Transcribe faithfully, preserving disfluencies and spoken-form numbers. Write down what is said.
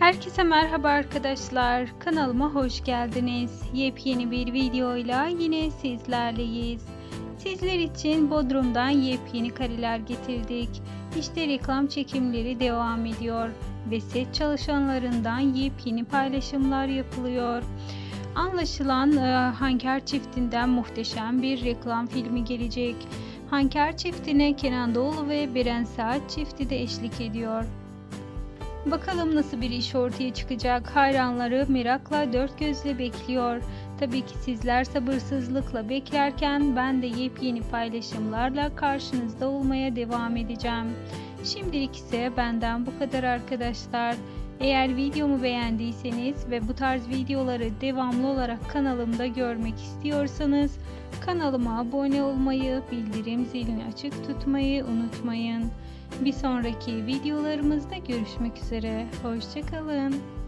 Herkese merhaba arkadaşlar. Kanalıma hoş geldiniz. Yepyeni bir videoyla yine sizlerleyiz. Sizler için Bodrum'dan yepyeni kareler getirdik. İşte reklam çekimleri devam ediyor ve set çalışanlarından yepyeni paylaşımlar yapılıyor. Anlaşılan Hanker çiftinden muhteşem bir reklam filmi gelecek. Hanker çiftine Kenan Doğulu ve Beren Saat çifti de eşlik ediyor. Bakalım nasıl bir iş ortaya çıkacak, hayranları merakla dört gözle bekliyor. Tabii ki sizler sabırsızlıkla beklerken ben de yepyeni paylaşımlarla karşınızda olmaya devam edeceğim. Şimdilik ise benden bu kadar arkadaşlar. Eğer videomu beğendiyseniz ve bu tarz videoları devamlı olarak kanalımda görmek istiyorsanız kanalıma abone olmayı, bildirim zilini açık tutmayı unutmayın. Bir sonraki videolarımızda görüşmek üzere. Hoşça kalın.